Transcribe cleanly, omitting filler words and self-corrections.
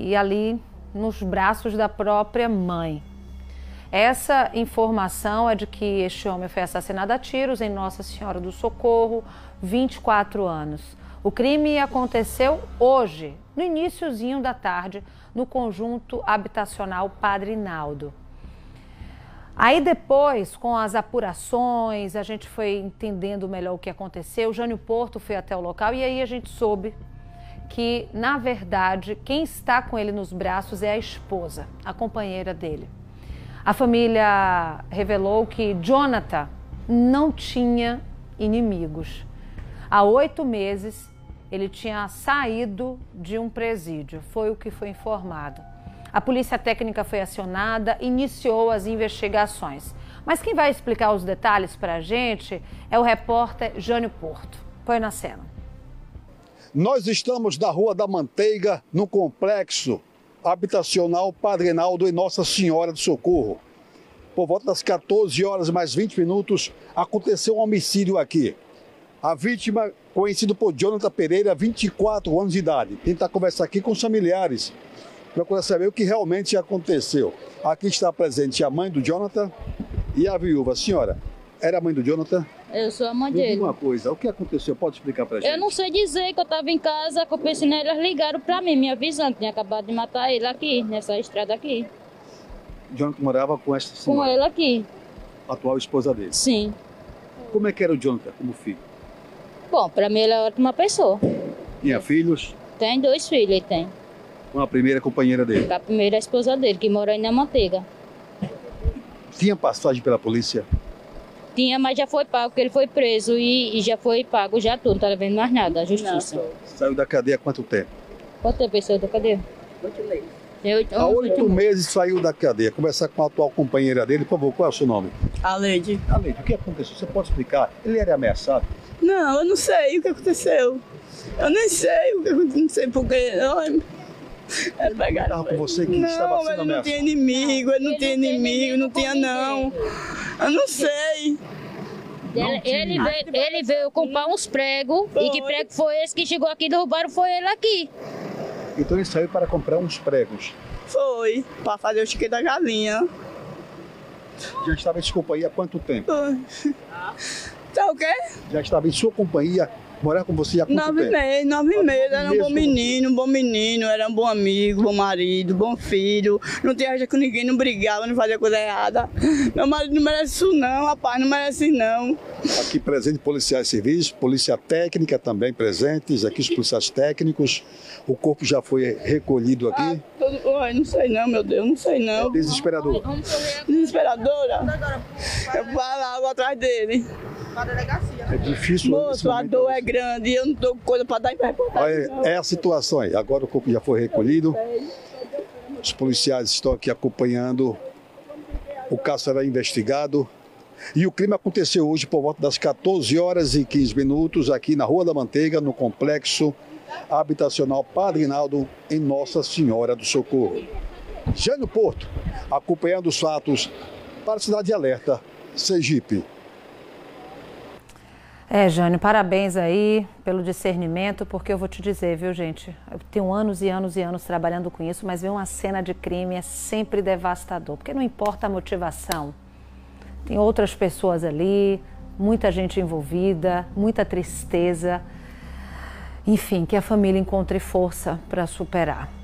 e ali nos braços da própria mãe. Essa informação é de que este homem foi assassinado a tiros em Nossa Senhora do Socorro, 24 anos. O crime aconteceu hoje, no iniciozinho da tarde, no conjunto habitacional Padre Naldo. Aí depois, com as apurações, a gente foi entendendo melhor o que aconteceu. O Jânio Porto foi até o local e aí a gente soube que, na verdade, quem está com ele nos braços é a esposa, a companheira dele. A família revelou que Jonathan não tinha inimigos. Há 8 meses, ele tinha saído de um presídio, foi o que foi informado. A polícia técnica foi acionada, iniciou as investigações. Mas quem vai explicar os detalhes para a gente é o repórter Jânio Porto. Põe na cena. Nós estamos na Rua da Manteiga, no complexo habitacional Padre Naldo em Nossa Senhora do Socorro. Por volta das 14 horas mais 20 minutos, aconteceu um homicídio aqui. A vítima, conhecido por Jonathan Pereira, 24 anos de idade. Tentar conversar aqui com os familiares, procurar saber o que realmente aconteceu. Aqui está presente a mãe do Jonathan e a viúva. Senhora, era a mãe do Jonathan? Eu sou a mãe dele. Uma coisa, o que aconteceu? Pode explicar pra gente? Eu não sei dizer, que eu estava em casa, que eu pensei, elas ligaram para mim, me avisando que tinha acabado de matar ele aqui, nessa estrada aqui. Jonathan morava com essa senhora? Com ele aqui. A atual esposa dele? Sim. Como é que era o Jonathan como filho? Bom, para mim ele é ótima pessoa. Tinha filhos? Tem 2 filhos, ele tem. Com a primeira companheira dele? Com a primeira esposa dele, que mora aí na Manteiga. Tinha passagem pela polícia? Tinha, mas já foi pago, porque ele foi preso e já foi pago já tudo, não tá vendo mais nada, a justiça. Não. Saiu da cadeia há quanto tempo? Quanto tempo ele saiu da cadeia? 8 meses. Há 8 meses saiu da cadeia. Conversar com a atual companheira dele, por favor, qual é o seu nome? Aleide. Aleide, o que aconteceu? Você pode explicar? Ele era ameaçado? Não, eu não sei o que aconteceu. Eu nem sei o que aconteceu, não sei porque. Ele estava com você que estava sendo ameaçado? Não, ele não tinha inimigo, ele não tinha inimigo, não tinha não. Eu não sei. Ele veio comprar uns pregos, e que prego foi esse que chegou aqui e derrubaram, foi ele aqui. Então ele saiu para comprar uns pregos? Foi, para fazer o chiqueiro da galinha. Já estava em sua companhia há quanto tempo? Tá o quê? Já estava em sua companhia, morar com você há quanto tempo? 9 meses, era um bom menino, era um bom amigo, bom marido, bom filho. Não tinha raja com ninguém, não brigava, não fazia coisa errada. Meu marido não merece isso não, rapaz, não merece não. Aqui presente policiais civis, polícia técnica também presentes, aqui os policiais técnicos. O corpo já foi recolhido aqui? Não sei não, meu Deus, não sei não. É desesperador. Desesperadora? Eu vou lá, vou atrás dele. É difícil. Moço, a dor é grande e eu não dou coisa para dar em reportagem. É a situação aí. Agora o corpo já foi recolhido. Os policiais estão aqui acompanhando. O caso será investigado. E o crime aconteceu hoje por volta das 14 horas e 15 minutos aqui na Rua da Manteiga, no complexo habitacional Padre Naldo, em Nossa Senhora do Socorro. Jânio Porto, acompanhando os fatos para a Cidade de Alerta, Sergipe. Jânio, parabéns aí pelo discernimento, porque eu vou te dizer, viu, gente? Eu tenho anos e anos e anos trabalhando com isso, mas ver uma cena de crime é sempre devastador, porque não importa a motivação. Tem outras pessoas ali, muita gente envolvida, muita tristeza. Enfim, que a família encontre força para superar.